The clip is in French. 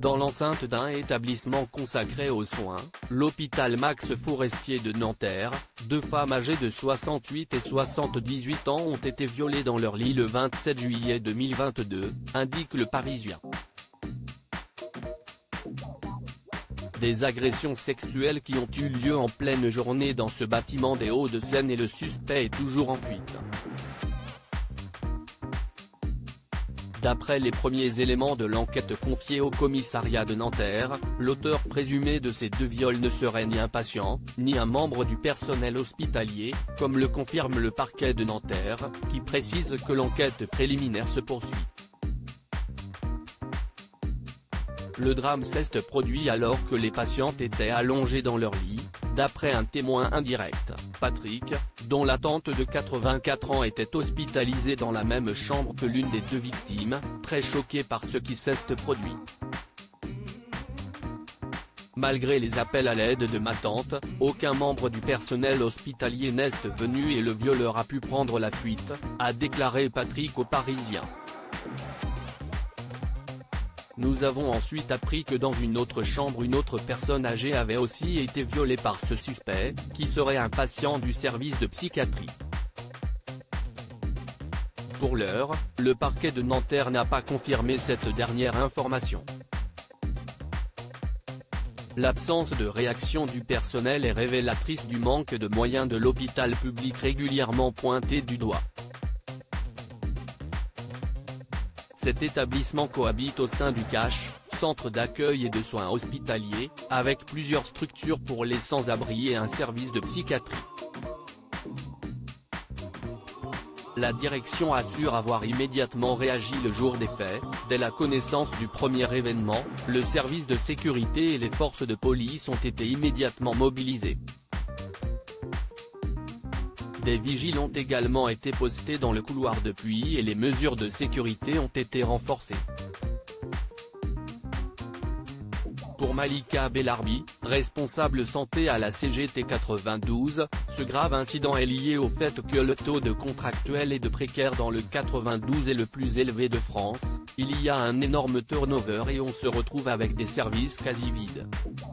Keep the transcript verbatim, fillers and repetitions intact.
Dans l'enceinte d'un établissement consacré aux soins, l'hôpital Max Forestier de Nanterre, deux femmes âgées de soixante-huit et soixante-dix-huit ans ont été violées dans leur lit le vingt-sept juillet deux mille vingt-deux, indique Le Parisien. Des agressions sexuelles qui ont eu lieu en pleine journée dans ce bâtiment des Hauts-de-Seine et le suspect est toujours en fuite. D'après les premiers éléments de l'enquête confiée au commissariat de Nanterre, l'auteur présumé de ces deux viols ne serait ni un patient, ni un membre du personnel hospitalier, comme le confirme le parquet de Nanterre, qui précise que l'enquête préliminaire se poursuit. Le drame s'est produit alors que les patientes étaient allongées dans leur lit, d'après un témoin indirect, Patrick, dont la tante de quatre-vingt-quatre ans était hospitalisée dans la même chambre que l'une des deux victimes, très choquée par ce qui s'est produit. Malgré les appels à l'aide de ma tante, aucun membre du personnel hospitalier n'est venu et le violeur a pu prendre la fuite, a déclaré Patrick au Parisien. Nous avons ensuite appris que dans une autre chambre une autre personne âgée avait aussi été violée par ce suspect, qui serait un patient du service de psychiatrie. Pour l'heure, le parquet de Nanterre n'a pas confirmé cette dernière information. L'absence de réaction du personnel est révélatrice du manque de moyens de l'hôpital public régulièrement pointé du doigt. Cet établissement cohabite au sein du C A H, centre d'accueil et de soins hospitaliers, avec plusieurs structures pour les sans-abri et un service de psychiatrie. La direction assure avoir immédiatement réagi le jour des faits. Dès la connaissance du premier événement, le service de sécurité et les forces de police ont été immédiatement mobilisés. Des vigiles ont également été postés dans le couloir depuis et les mesures de sécurité ont été renforcées. Pour Malika Bellarbi, responsable santé à la C G T quatre-vingt-douze, ce grave incident est lié au fait que le taux de contractuels et de précaires dans le quatre-vingt-douze est le plus élevé de France, il y a un énorme turnover et on se retrouve avec des services quasi vides.